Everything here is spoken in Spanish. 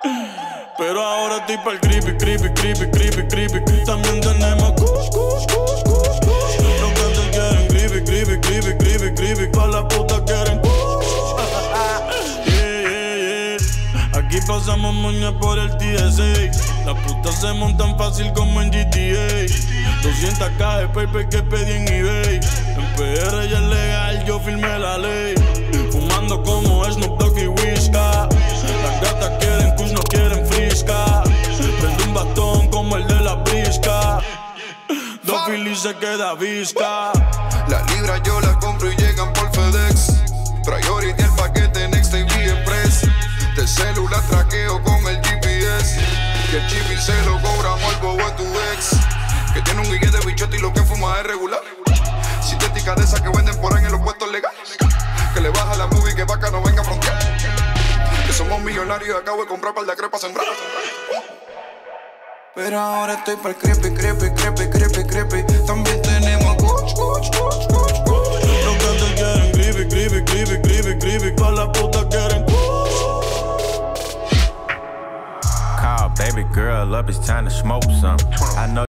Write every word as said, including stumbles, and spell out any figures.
Pero ahora estoy pa'l creepy, creepy, creepy, creepy, creepy. También tenemos kush, kush, kush, kush, kush. Los que te quieren creepy, creepy, creepy, creepy, creepy. Pa' la puta quieren kush. Yeah, yeah, yeah. Aquí pasamos moña por el T S A. Las putas se montan fácil como en G T A. doscientas K de paper que pedí en eBay. En P R ya es legal, yo firmé la ley. Fumando como Snoop Dogg y Whisca. Las gatas quieren kush, no quieren frisca. Prendo un bastón como el de la brisca. Dos Phillies se queda visca. Las libras yo las compro y llegan por FedEx. Priority el paquete Next T V Express. De celular traqueo con el G P S. Que el chip y se lo cobramos al bobo de tu ex. Que tiene un guille de bichote y lo que fuma es regular. Sintética de esas que venden por ahí en los puestos legales. Que le baja la movie que vaca no venga a frontear. Que somos millonarios y acabo de comprar par de crepas sembradas. Pero ahora estoy pa'l creepy, creepy, creepy, creepy, creepy. También tenemos kuch, kuch, kuch, kuch, kuch. Los que te quieren creepy, creepy, creepy, creepy, creepy. Pa' la puta quieren kuch. Call baby girl up, it's time to smoke some. I know